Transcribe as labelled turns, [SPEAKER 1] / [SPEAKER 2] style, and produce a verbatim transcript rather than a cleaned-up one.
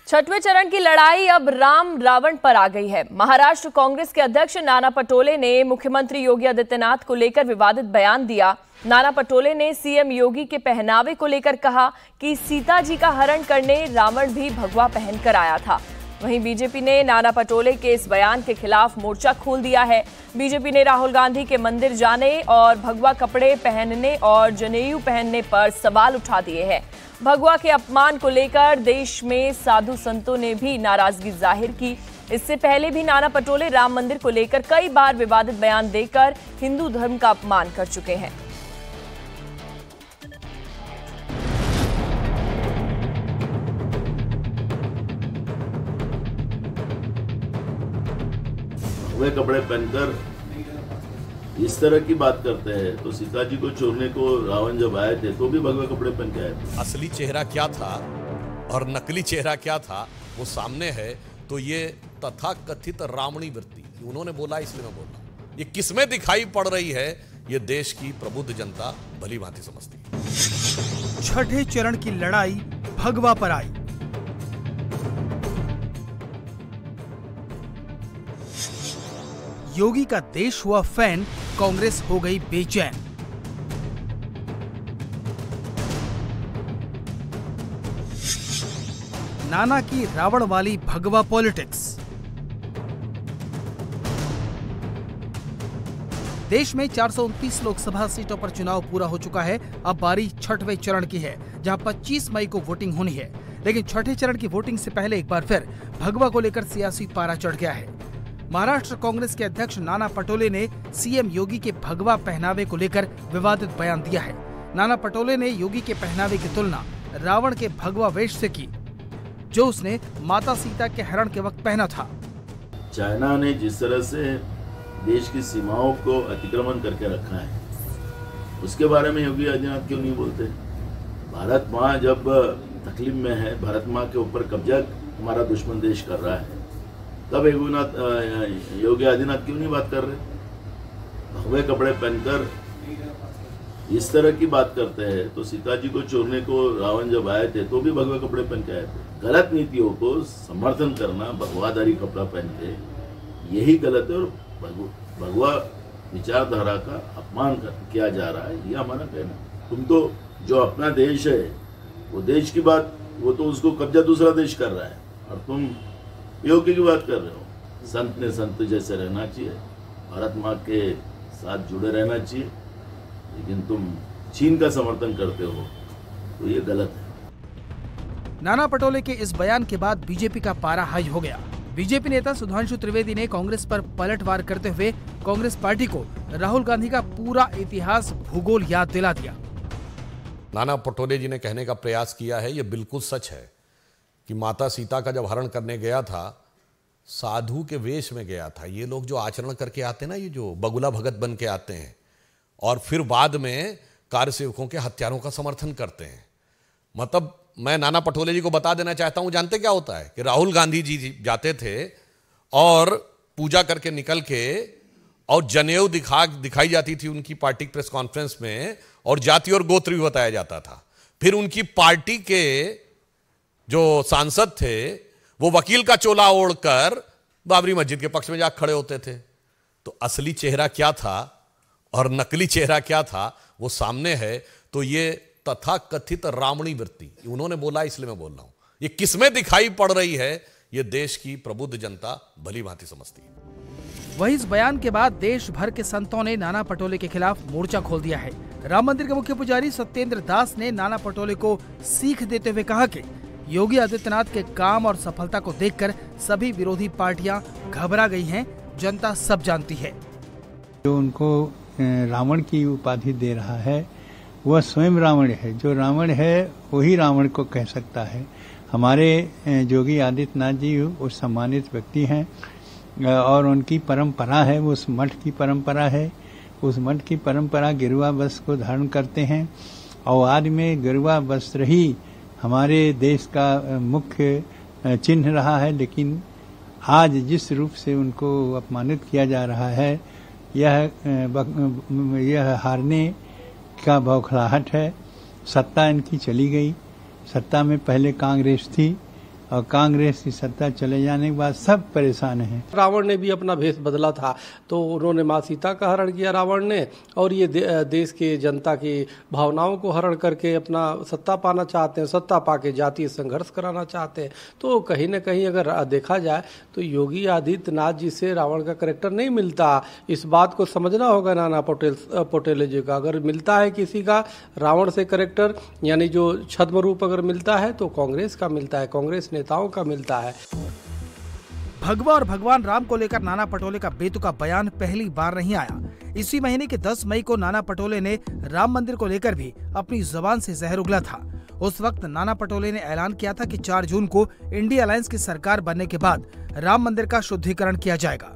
[SPEAKER 1] छठवें चरण की लड़ाई अब राम रावण पर आ गई है। महाराष्ट्र कांग्रेस के अध्यक्ष नाना पटोले ने मुख्यमंत्री योगी आदित्यनाथ को लेकर विवादित बयान दिया। नाना पटोले ने सीएम योगी के पहनावे को लेकर कहा कि सीता जी का हरण करने रावण भी भगवा पहनकर आया था। वहीं बीजेपी ने नाना पटोले के इस बयान के खिलाफ मोर्चा खोल दिया है। बीजेपी ने राहुल गांधी के मंदिर जाने और भगवा कपड़े पहनने और जनेऊ पहनने पर सवाल उठा दिए हैं। भगवा के अपमान को लेकर देश में साधु संतों ने भी नाराजगी जाहिर की। इससे पहले भी नाना पटोले राम मंदिर को लेकर कई बार विवादित बयान देकर हिंदू धर्म का अपमान कर चुके हैं।
[SPEAKER 2] वे कपड़े पहनकर इस तरह की बात करते हैं तो सीता जी को छोड़ने को रावण जब आए थे तो भी भगवे कपड़े पहन के आए थे।
[SPEAKER 3] असली चेहरा क्या था और नकली चेहरा क्या था वो सामने है। तो ये तथाकथित रावणी वृत्ति उन्होंने बोला, इसलिए मैं बोल रहा हूं, ये किसमें दिखाई पड़ रही है ये देश की प्रबुद्ध जनता भली भांति समझती है।
[SPEAKER 4] छठे चरण की लड़ाई भगवा पर आई। योगी का देश हुआ फैन, कांग्रेस हो गई बेचैन। नाना की रावण वाली भगवा पॉलिटिक्स। देश में चार सौ उनतीस लोकसभा सीटों पर चुनाव पूरा हो चुका है। अब बारी छठवें चरण की है, जहां पच्चीस मई को वोटिंग होनी है। लेकिन छठे चरण की वोटिंग से पहले एक बार फिर भगवा को लेकर सियासी पारा चढ़ गया है। महाराष्ट्र कांग्रेस के अध्यक्ष नाना पटोले ने सीएम योगी के भगवा पहनावे को लेकर विवादित बयान दिया है। नाना पटोले ने योगी के पहनावे की तुलना रावण के भगवा वेश से की, जो उसने माता सीता के हरण के वक्त पहना था।
[SPEAKER 2] चाइना ने जिस तरह से देश की सीमाओं को अतिक्रमण करके रखा है, उसके बारे में योगी आदित्यनाथ क्यों नहीं बोलते? भारत माँ जब तकलीफ में है, भारत माँ के ऊपर कब्जा हमारा दुश्मन देश कर रहा है, तब योगी आदित्यनाथ क्यों नहीं बात कर रहे? भगवे कपड़े पहनकर इस तरह की बात करते हैं तो सीता जी को छोड़ने को रावण जब आए थे तो भी भगवे कपड़े पहन के आए थे। गलत नीतियों को समर्थन करना, भगवाधारी कपड़ा पहन के, यही गलत है और भगवा विचारधारा का अपमान किया जा रहा है, ये हमारा कहना। तुम तो जो अपना देश है वो देश की बात, वो तो उसको कब्जा दूसरा देश कर रहा है और तुम योगी की बात कर रहे हो। संत ने संत जैसे रहना चाहिए, भारत माँ के साथ जुड़े रहना चाहिए, लेकिन तुम चीन का समर्थन करते हो तो ये गलत है।
[SPEAKER 4] नाना पटोले के इस बयान के बाद बीजेपी का पारा हाई हो गया। बीजेपी नेता सुधांशु त्रिवेदी ने कांग्रेस पर पलटवार करते हुए कांग्रेस पार्टी को राहुल गांधी का पूरा इतिहास भूगोल याद दिला दिया।
[SPEAKER 3] नाना पटोले जी ने कहने का प्रयास किया है, ये बिल्कुल सच है कि माता सीता का जब हरण करने गया था, साधु के वेश में गया था। ये लोग जो आचरण करके आते हैं ना, ये जो बगुला भगत बन के आते हैं और फिर बाद में कार्यसेवकों के हत्यारों का समर्थन करते हैं। मतलब मैं नाना पटोले जी को बता देना चाहता हूं, जानते क्या होता है कि राहुल गांधी जी जाते थे और पूजा करके निकल के और जनेऊ दिखा दिखाई जाती थी उनकी पार्टी प्रेस कॉन्फ्रेंस में, और जाति और गोत्र भी बताया जाता था। फिर उनकी पार्टी के जो सांसद थे वो वकील का चोला ओढ़कर बाबरी मस्जिद के पक्ष में जाकर खड़े होते थे। तो असली चेहरा क्या था और नकली चेहरा क्या था वो सामने है। तो ये तथाकथित रावणी वृत्ति उन्होंने बोला, इसलिए मैं बोल रहा हूं, ये किसमें दिखाई पड़ रही है ये देश की प्रबुद्ध जनता भली भांति समझती है।
[SPEAKER 4] वही इस बयान के बाद देश भर के संतों ने नाना पटोले के खिलाफ मोर्चा खोल दिया है। राम मंदिर के मुख्य पुजारी सत्येंद्र दास ने नाना पटोले को सीख देते हुए कहा कि योगी आदित्यनाथ के काम और सफलता को देखकर सभी विरोधी पार्टियां घबरा गई हैं, जनता सब जानती है।
[SPEAKER 5] जो उनको रावण की उपाधि दे रहा है वह स्वयं रावण है। जो रावण है वही रावण को कह सकता है। हमारे योगी आदित्यनाथ जी वो सम्मानित व्यक्ति हैं और उनकी परंपरा है, वो उस मठ की परंपरा है। उस मठ की परंपरा गिरुआ वस्त्र को धारण करते हैं और आज में गिरुआ वस्त्र ही हमारे देश का मुख्य चिन्ह रहा है। लेकिन आज जिस रूप से उनको अपमानित किया जा रहा है, यह यह हारने का बौखलाहट है। सत्ता इनकी चली गई। सत्ता में पहले कांग्रेस थी, और कांग्रेस की सत्ता चले जाने के बाद सब परेशान हैं।
[SPEAKER 6] रावण ने भी अपना भेष बदला था, तो उन्होंने माँ सीता का हरण किया रावण ने, और ये दे, देश के जनता की भावनाओं को हरण करके अपना सत्ता पाना चाहते हैं, सत्ता पाके जातीय संघर्ष कराना चाहते हैं। तो कहीं ना कहीं अगर देखा जाए तो योगी आदित्यनाथ जी से रावण का कैरेक्टर नहीं मिलता। इस बात को समझना होगा नाना पटेल पटेल जी का। अगर मिलता है किसी का रावण से कैरेक्टर, यानी जो छद्म रूप अगर मिलता है तो कांग्रेस का मिलता है, कांग्रेस नेताओं का मिलता है।
[SPEAKER 4] भगवा और भगवान राम को लेकर नाना पटोले का बेतुका बयान पहली बार नहीं आया। इसी महीने की दस मई को नाना पटोले ने राम मंदिर को लेकर भी अपनी जुबान से जहर उगला था। उस वक्त नाना पटोले ने ऐलान किया था कि चार जून को इंडिया अलायंस की सरकार बनने के बाद राम मंदिर का शुद्धिकरण किया जाएगा।